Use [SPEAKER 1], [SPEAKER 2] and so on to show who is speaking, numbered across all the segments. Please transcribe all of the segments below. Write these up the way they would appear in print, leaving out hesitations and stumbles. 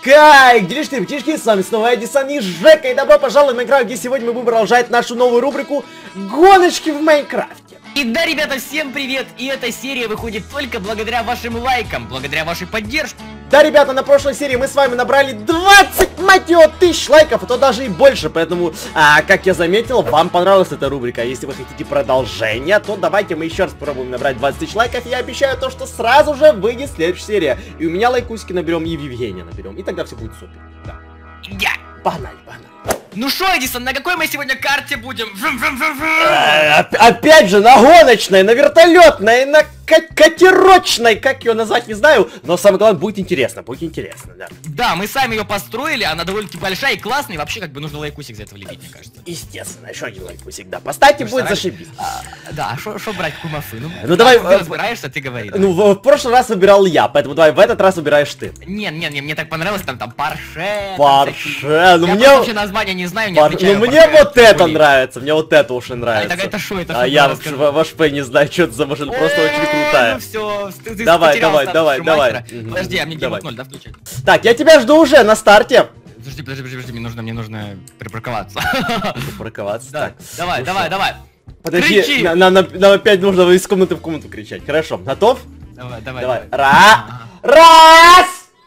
[SPEAKER 1] Как делишки, птички, с вами снова Эдисон и Жека, и добро пожаловать в Майнкрафт, где сегодня мы будем продолжать нашу новую рубрику «Гоночки в Майнкрафте».
[SPEAKER 2] И да, ребята, всем привет! И эта серия выходит только благодаря вашим лайкам, благодаря вашей поддержке.
[SPEAKER 1] Да, ребята, на прошлой серии мы с вами набрали 20, мать его, тысяч лайков, а то даже и больше, поэтому, как я заметил, вам понравилась эта рубрика. Если вы хотите продолжение, то давайте мы еще раз попробуем набрать 20 тысяч лайков, и я обещаю то, что сразу же выйдет следующая серия. И у меня лайкусики наберем, и в Евгения наберем, и тогда все будет супер. Да. Погнали, погнали.
[SPEAKER 2] Ну шо, Эдисон, на какой мы сегодня карте будем?
[SPEAKER 1] Опять же, на гоночной, на вертолетной, на катерочной, как ее назвать, не знаю, но самое главное, будет интересно, да.
[SPEAKER 2] Да, мы сами ее построили, она довольно-таки большая и классная, и вообще как бы нужно лайкусик за это влепить, мне кажется.
[SPEAKER 1] Естественно, еще один лайкусик, да, поставьте, будет зашибись.
[SPEAKER 2] Да, шо брать кумафы?
[SPEAKER 1] Ну давай,
[SPEAKER 2] ты разбираешься, ты говори.
[SPEAKER 1] Ну, в прошлый раз выбирал я, поэтому давай в этот раз выбираешь ты.
[SPEAKER 2] Не, мне так понравилось, там Порше.
[SPEAKER 1] Порше, ну мне...
[SPEAKER 2] Я вообще название не знаю, не отвечаю.
[SPEAKER 1] Ну мне вот это нравится, мне вот это уж и нравится.
[SPEAKER 2] Это шо, это
[SPEAKER 1] шо? А я в HP не знаю, что это за машина, просто очень крутая.
[SPEAKER 2] Ну все, ты
[SPEAKER 1] давай.
[SPEAKER 2] Подожди, а мне геймод 0, да, включай?
[SPEAKER 1] Так, я тебя жду уже на старте.
[SPEAKER 2] Подожди, мне нужно припарковаться.
[SPEAKER 1] Припарковаться?
[SPEAKER 2] Да.
[SPEAKER 1] Так.
[SPEAKER 2] Давай.
[SPEAKER 1] Подожди, нам опять нужно из комнаты в комнату кричать. Хорошо, готов?
[SPEAKER 2] Давай.
[SPEAKER 1] Раз!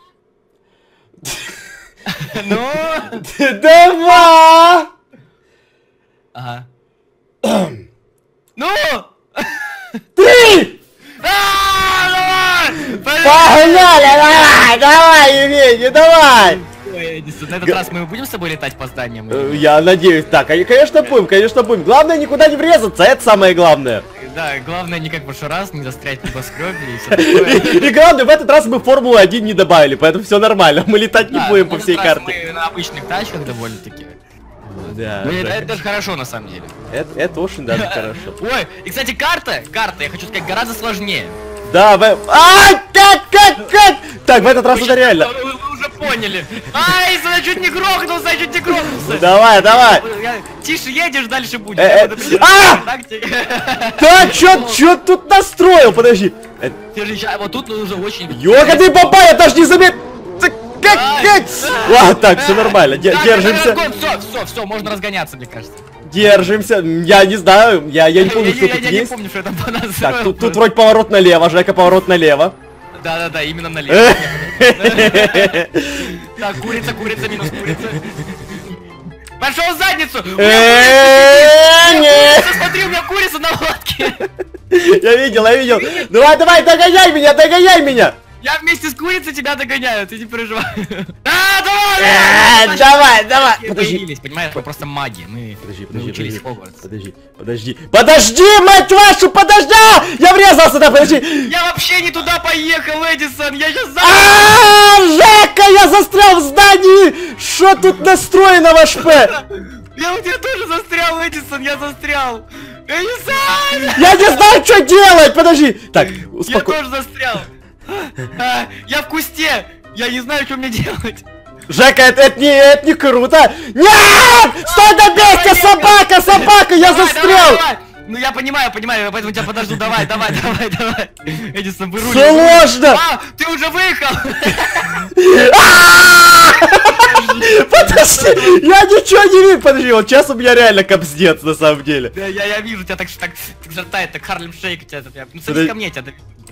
[SPEAKER 2] Ну?
[SPEAKER 1] Два!
[SPEAKER 2] Ага. Ну!
[SPEAKER 1] Три! Погнали! Давай, Евгений, давай!
[SPEAKER 2] Эдисон, на этот раз мы будем с собой летать по зданиям?
[SPEAKER 1] Я надеюсь, так, конечно будем. Главное никуда не врезаться, это самое главное.
[SPEAKER 2] Да, главное не как в прошлый раз, не застрять в небоскребе и все такое.
[SPEAKER 1] И главное, в этот раз мы Формулу-1 не добавили, поэтому все нормально, мы летать не будем по всей карте.
[SPEAKER 2] Мы на обычных тачках довольно-таки.
[SPEAKER 1] Да.
[SPEAKER 2] Ну это даже хорошо на самом деле.
[SPEAKER 1] Это очень даже хорошо.
[SPEAKER 2] Ой, и кстати, карта, я хочу сказать, гораздо сложнее.
[SPEAKER 1] Да, как? Так, в этот раз это реально.
[SPEAKER 2] Вы уже поняли. Ай, чуть не грохнулся.
[SPEAKER 1] Давай.
[SPEAKER 2] Тише едешь, дальше будет.
[SPEAKER 1] Так, чё тут настроил? Подожди.
[SPEAKER 2] Вот тут уже очень...
[SPEAKER 1] Ёга ты попал, я даже не заметил. Как? Ладно, так, все нормально, держимся.
[SPEAKER 2] Все, можно разгоняться, мне кажется.
[SPEAKER 1] Держимся, я не знаю, я не помню, что тут есть.
[SPEAKER 2] Я не помню, что это понадобилось.
[SPEAKER 1] Так, тут вроде поворот налево, Жека, поворот налево.
[SPEAKER 2] Да, именно налево. Так, курица, минус курица. Пошел в задницу! Смотри, у меня курица на лодке.
[SPEAKER 1] Я видел. Давай, догоняй меня!
[SPEAKER 2] Я вместе с курицей тебя догоняю, ты не переживай.
[SPEAKER 1] Давай!
[SPEAKER 2] Подожди, понимаешь, мы просто маги, мы учились в Хогвартс.
[SPEAKER 1] Подожди, мать вашу, подожди! Я врезался, да, подожди!
[SPEAKER 2] Я вообще не туда поехал, Эдисон, я сейчас
[SPEAKER 1] Жека, я застрял в здании! Что тут настроено в HP?
[SPEAKER 2] Я у тебя тоже застрял, Эдисон, я застрял! Эдисон!
[SPEAKER 1] Я не знаю, что делать, подожди! Так,
[SPEAKER 2] успокойся. Я тоже застрял! Я в кусте! Я не знаю, что мне делать!
[SPEAKER 1] Жека, это не круто! Нет! Стой на месте, собака! Я застрял!
[SPEAKER 2] Ну я понимаю, поэтому тебя подожду, давай. Эдисон, выруливай.
[SPEAKER 1] Сложно!
[SPEAKER 2] Ты уже выехал!
[SPEAKER 1] Подожди, я ничего не вижу, подожди, вот сейчас у меня реально капздец на самом деле.
[SPEAKER 2] Я вижу, тебя так жартает, так Харлем Шейк тебя. Ну садись ко мне, тебя.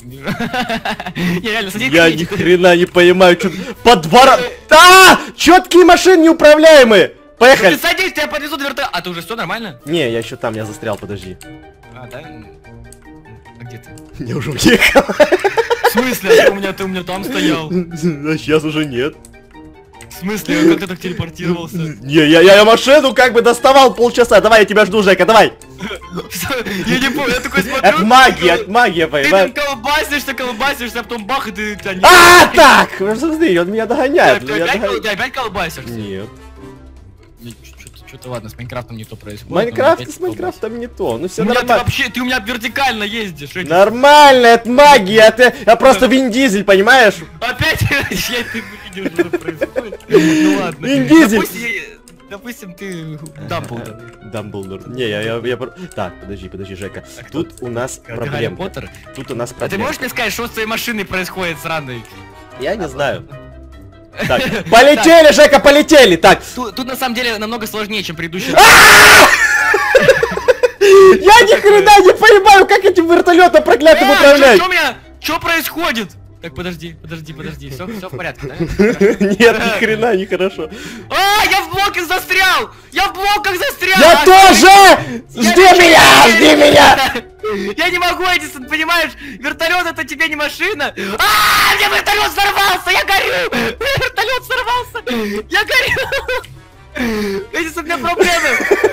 [SPEAKER 1] Я ни хрена не понимаю, что под двором. Четкие машины неуправляемые. Поехали.
[SPEAKER 2] Ты садись, тебя подвезут вертолет. А ты уже все нормально?
[SPEAKER 1] Не, я еще там, я застрял, подожди.
[SPEAKER 2] Да? А где ты?
[SPEAKER 1] Я уже уехал.
[SPEAKER 2] В смысле? Ты у меня там стоял.
[SPEAKER 1] А сейчас уже нет.
[SPEAKER 2] В смысле? Как ты так телепортировался?
[SPEAKER 1] Не, я машину как бы доставал полчаса. Давай, я тебя жду, Жека, давай.
[SPEAKER 2] Я не помню, я такой смотрю.
[SPEAKER 1] Это магия, понимаешь?
[SPEAKER 2] Ты там колбасишься, а потом бах, и ты...
[SPEAKER 1] Так! Смотри, он меня догоняет.
[SPEAKER 2] Ты опять колбасишься?
[SPEAKER 1] Нет.
[SPEAKER 2] Что-то ладно, с Майнкрафтом не то происходит.
[SPEAKER 1] С Майнкрафтом не то. Ну все нормально.
[SPEAKER 2] Ты у меня вертикально ездишь.
[SPEAKER 1] Нормально, это магия. Я просто Вин Дизель, понимаешь?
[SPEAKER 2] Опять? Я ты видел, что происходит. Ну ладно.
[SPEAKER 1] Вин Дизель.
[SPEAKER 2] Допустим, ты Дамблдор.
[SPEAKER 1] Дамблдор. Не, я... Так, подожди, Жека. Тут у нас проблема.
[SPEAKER 2] Ты можешь мне сказать, что с твоей машиной происходит сраной?
[SPEAKER 1] Я не знаю. Так, полетели, Жека, полетели! Так.
[SPEAKER 2] Тут на самом деле намного сложнее, чем предыдущий.
[SPEAKER 1] Я ни хрена не понимаю, как этим вертолетом проклятым управлять!
[SPEAKER 2] Что происходит? Так, подожди, все в порядке, да?
[SPEAKER 1] Нет, ни хрена, нехорошо.
[SPEAKER 2] Я в блоках застрял! Я в блоках застрял!
[SPEAKER 1] Я тоже! Жди меня!
[SPEAKER 2] Я не могу, Эдисон, понимаешь? Вертолет это тебе не машина. Мне вертолет взорвался! Я горю! Вертолет взорвался! Я горю! Эдисон, у меня проблемы!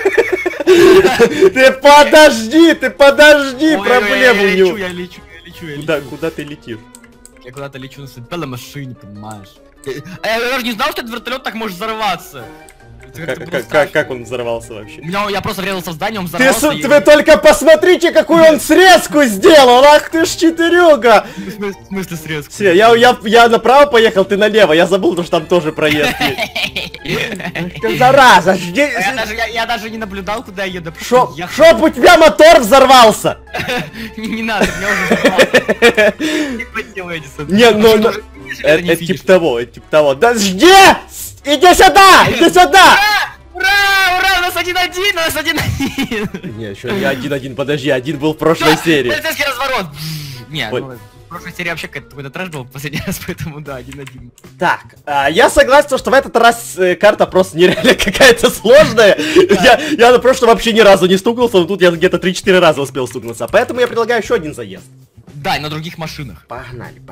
[SPEAKER 1] Ты подожди, проблем у него.
[SPEAKER 2] Я лечу.
[SPEAKER 1] Куда ты летишь?
[SPEAKER 2] Я куда-то лечу на своей машине, понимаешь? Я даже не знал, что этот вертолет так может взорваться.
[SPEAKER 1] Как он взорвался вообще?
[SPEAKER 2] Я просто врезался в здание, он взорвался.
[SPEAKER 1] Вы только посмотрите, какую он срезку сделал! Ах ты ж четырюга!
[SPEAKER 2] В смысле срезку?
[SPEAKER 1] Все, я направо поехал, ты налево. Я забыл, что там тоже проезд есть. Зараза,
[SPEAKER 2] я даже не наблюдал, куда я еду.
[SPEAKER 1] Шоп, у тебя мотор взорвался!
[SPEAKER 2] Не надо, меня уже взорвало. Не подделай, Эдисон.
[SPEAKER 1] Не, ну... Это типа того. Да жди! Иди сюда!
[SPEAKER 2] Ура! У нас 1-1!
[SPEAKER 1] Не, еще не 1-1, подожди, один был в прошлой серии.
[SPEAKER 2] Полицейский разворот! Не, в прошлой серии вообще какой-то трэш был в последний раз, поэтому да, 1-1.
[SPEAKER 1] Так, я согласен, что в этот раз карта просто нереально какая-то сложная. Я на прошлом вообще ни разу не стукнулся, но тут я где-то 3-4 раза успел стукнуться. Поэтому я предлагаю еще один заезд.
[SPEAKER 2] Да, и на других машинах.
[SPEAKER 1] Погнали.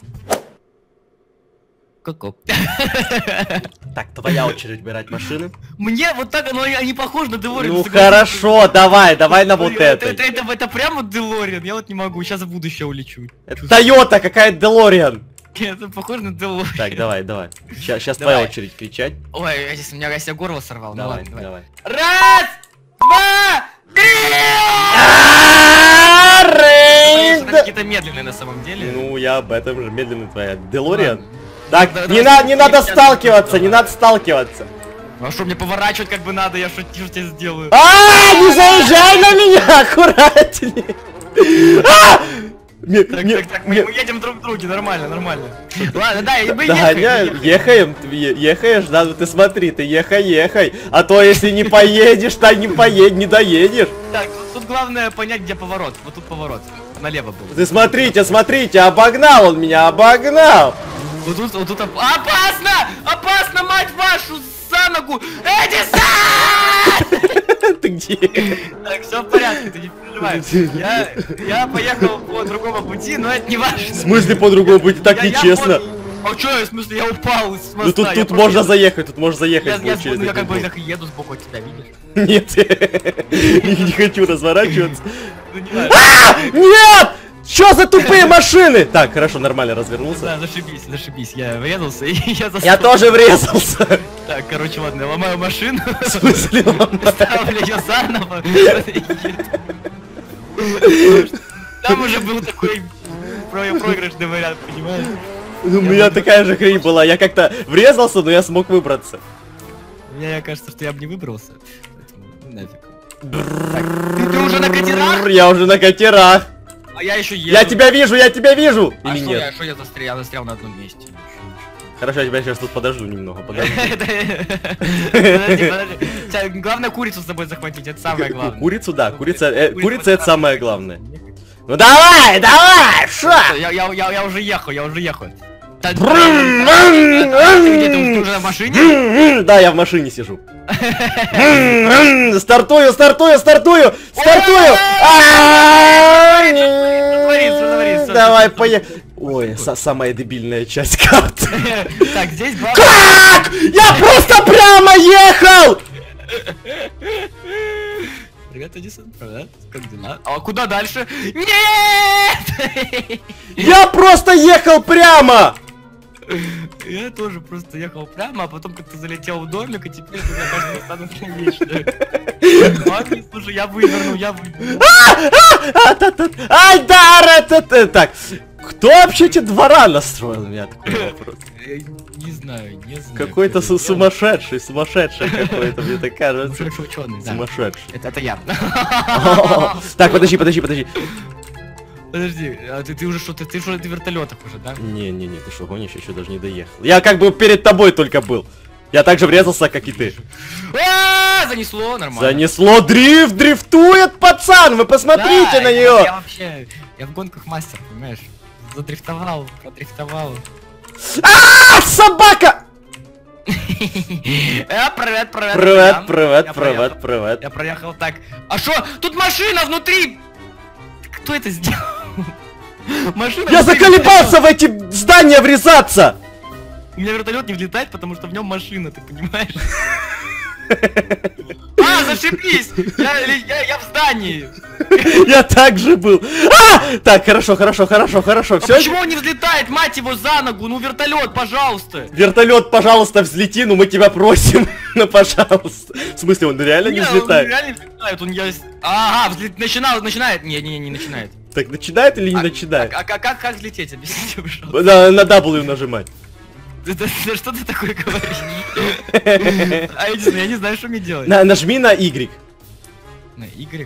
[SPEAKER 2] Ку-ку.
[SPEAKER 1] Так, твоя очередь выбирать машины.
[SPEAKER 2] Мне вот так, они похожи на Делориан.
[SPEAKER 1] Ну хорошо, давай на вот это.
[SPEAKER 2] Это прямо Делориан, я вот не могу, сейчас в будущее улечу.
[SPEAKER 1] Тойота, какая Делориан.
[SPEAKER 2] Это похоже на Делориан.
[SPEAKER 1] Так, давай. Сейчас твоя очередь кричать.
[SPEAKER 2] Ой, здесь у меня горло сорвал.
[SPEAKER 1] Давай.
[SPEAKER 2] Раз, два, три! Какие-то медленные на самом деле.
[SPEAKER 1] Ну, я об этом же, медленно твоя. Делориан? Так, не надо сталкиваться,
[SPEAKER 2] А что, мне поворачивать как бы надо, я что тебе сделаю?
[SPEAKER 1] Не заезжай на меня, аккуратнее!
[SPEAKER 2] Так, мы едем друг к другу, нормально. Ладно, да, мы
[SPEAKER 1] ехаем, ехаешь, да, ну ты смотри, ты ехай, а то если не поедешь, то не доедешь. Так,
[SPEAKER 2] тут главное понять, где поворот, вот тут поворот, налево был.
[SPEAKER 1] Ты смотрите, обогнал он меня,
[SPEAKER 2] Вот тут опасно, мать вашу, за ногу! Эдисон!
[SPEAKER 1] Ты где?
[SPEAKER 2] Так, все в порядке, ты не переживай. Я поехал по другому пути, но это не важно.
[SPEAKER 1] В смысле по другому пути? Так нечестно.
[SPEAKER 2] А что, в смысле, я упал с моста.
[SPEAKER 1] Ну тут можно заехать,
[SPEAKER 2] Я как бы еду сбоку от тебя, видишь?
[SPEAKER 1] Нет, не хочу разворачиваться.
[SPEAKER 2] Нет!
[SPEAKER 1] Что за тупые машины? Так, хорошо, нормально развернулся.
[SPEAKER 2] Да, зашибись, я врезался и я застрял.
[SPEAKER 1] Я тоже врезался.
[SPEAKER 2] Так, короче, ладно, я ломаю машину.
[SPEAKER 1] В смысле ломаю?
[SPEAKER 2] Ставлю ее заново. Там уже был такой проигрышный вариант, понимаешь?
[SPEAKER 1] У меня такая же хрень была, я как-то врезался, но я смог выбраться.
[SPEAKER 2] Мне кажется, что я бы не выбрался. Нафиг. Ты уже на катерах?
[SPEAKER 1] Я уже на катерах.
[SPEAKER 2] А я еще еду.
[SPEAKER 1] Я тебя вижу!
[SPEAKER 2] Или
[SPEAKER 1] нет?
[SPEAKER 2] Я застрял на одном месте.
[SPEAKER 1] Хорошо, я тебя сейчас тут подожду немного, подожди.
[SPEAKER 2] Подожди. Главное курицу с собой захватить, это самое главное.
[SPEAKER 1] Курицу, да, курица это самое главное. Ну давай, шо?
[SPEAKER 2] Я уже ехал. Ты где, ты уже в машине?
[SPEAKER 1] Да, я в машине сижу. Стартую! Давай, поехали. Ой, самая дебильная часть карты.
[SPEAKER 2] Так, здесь
[SPEAKER 1] как? Я просто прямо ехал!
[SPEAKER 2] Привет, Эдисон, привет, как дела? А куда дальше? Нет!
[SPEAKER 1] Я просто ехал прямо!
[SPEAKER 2] Я тоже просто ехал прямо, а потом как-то залетел в домик, и теперь ты за каждым стану вечно. Ладно, слушай, я выверну.
[SPEAKER 1] Ай, да, так. Кто вообще эти двора настроил? У меня такой вопрос.
[SPEAKER 2] Не знаю.
[SPEAKER 1] Какой-то сумасшедший какой-то, мне так кажется.
[SPEAKER 2] Ученый,
[SPEAKER 1] сумасшедший.
[SPEAKER 2] Это я.
[SPEAKER 1] Так, подожди.
[SPEAKER 2] Подожди, а ты уже что, ты что, ты в вертолетах уже, да?
[SPEAKER 1] Не-не-не, ты что, гонишь, еще даже не доехал. Я как бы перед тобой только был. Я так же врезался, как и ты.
[SPEAKER 2] Занесло, нормально.
[SPEAKER 1] Занесло, дрифтует пацан, вы посмотрите на нее.
[SPEAKER 2] Я вообще, я в гонках мастер, понимаешь? Задрифтовал, продрифтовал.
[SPEAKER 1] Собака!
[SPEAKER 2] Привет,
[SPEAKER 1] Привет.
[SPEAKER 2] Я проехал так. А что? Тут машина внутри! Кто это сделал? Машина.
[SPEAKER 1] Я заколебался в эти здания врезаться!
[SPEAKER 2] У меня вертолет не влетает, потому что в нем машина, ты понимаешь? Зашибись! Я в здании!
[SPEAKER 1] Я так же был. Так, хорошо. Все.
[SPEAKER 2] Почему он не взлетает, мать его, за ногу? Ну, вертолет, пожалуйста!
[SPEAKER 1] Вертолет, пожалуйста, взлети, ну мы тебя просим. Ну, пожалуйста. В смысле, он реально не взлетает?
[SPEAKER 2] Он реально не взлетает, он я... Ага, начинает. Не начинает.
[SPEAKER 1] Так, начинает или не начинает?
[SPEAKER 2] А как взлететь? Объясните, пожалуйста.
[SPEAKER 1] На W нажимать.
[SPEAKER 2] Что ты такое говоришь? А я не знаю, что мне делать.
[SPEAKER 1] Нажми на Y.
[SPEAKER 2] На Y?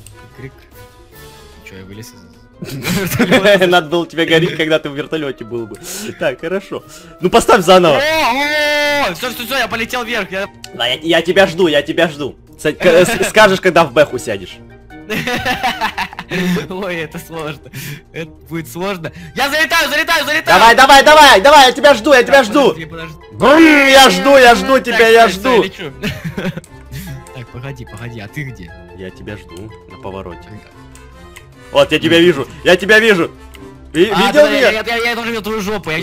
[SPEAKER 2] Че, я вылез из...
[SPEAKER 1] Надо было тебя гореть, когда ты в вертолете был бы. Так, хорошо. Ну поставь заново.
[SPEAKER 2] Все, я полетел вверх.
[SPEAKER 1] Я тебя жду. Скажешь, когда в бэху сядешь.
[SPEAKER 2] Ой, это сложно. Это будет сложно. Я залетаю!
[SPEAKER 1] Давай, я тебя жду. Я жду тебя.
[SPEAKER 2] Так, погоди, а ты где?
[SPEAKER 1] Я тебя жду на повороте. Вот, я тебя вижу. Видел меня?
[SPEAKER 2] Я тоже видел твою жопу.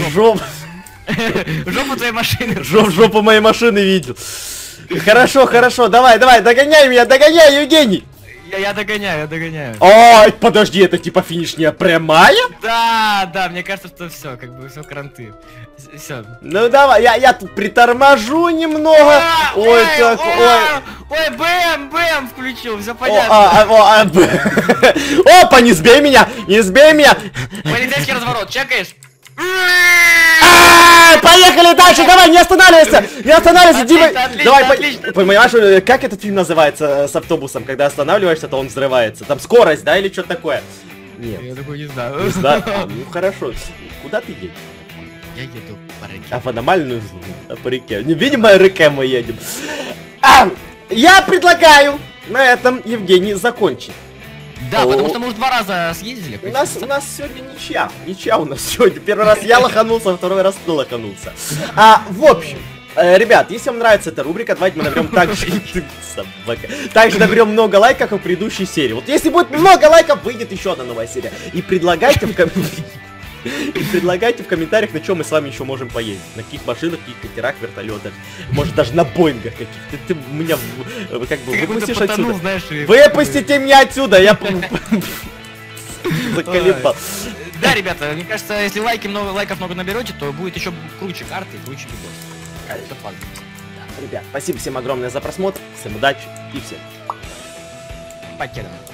[SPEAKER 2] Жопу твоей машины.
[SPEAKER 1] Жопу моей машины видел. Хорошо, давай, догоняй меня, Евгений.
[SPEAKER 2] Я догоняю.
[SPEAKER 1] Ой, подожди, это типа финишная прямая?
[SPEAKER 2] Да, мне кажется, что все, как бы все кранты. Все.
[SPEAKER 1] Ну давай, я тут приторможу немного. Ой,
[SPEAKER 2] БМ включил, все понятно.
[SPEAKER 1] Опа, не сбей меня.
[SPEAKER 2] Полицейский разворот, чекаешь?
[SPEAKER 1] Поехали дальше, давай, не останавливайся, Дима. Давай,
[SPEAKER 2] отлично.
[SPEAKER 1] понимаешь, как этот фильм называется с автобусом, когда останавливаешься, то он взрывается? Там скорость, да, или что-то такое? Нет.
[SPEAKER 2] Я такой не знаю.
[SPEAKER 1] Ну хорошо. Куда ты едешь?
[SPEAKER 2] Я еду по реке.
[SPEAKER 1] В аномальную зону, по реке. Видимо, реке мы едем. Я предлагаю на этом, Евгений, закончить.
[SPEAKER 2] Да, потому что мы уже 2 раза съездили.
[SPEAKER 1] У нас сегодня ничья. Ничья у нас сегодня. Первый раз я лоханулся, второй раз ты лоханулся. В общем, ребят, если вам нравится эта рубрика, давайте мы наберем также наберем много лайков, как в предыдущей серии. Вот если будет много лайков, выйдет еще одна новая серия. И предлагайте в комментариях, на чем мы с вами еще можем поездить. На каких машинах, каких катерах, вертолетах. Может даже на Боингах каких-то. Ты меня как бы выпустишь отсюда. Выпустите меня отсюда, я заколебал.
[SPEAKER 2] Да, ребята, мне кажется, если лайков много наберете, то будет еще круче карты и круче видос.
[SPEAKER 1] Ребят, спасибо всем огромное за просмотр. Всем удачи и всем
[SPEAKER 2] покеда.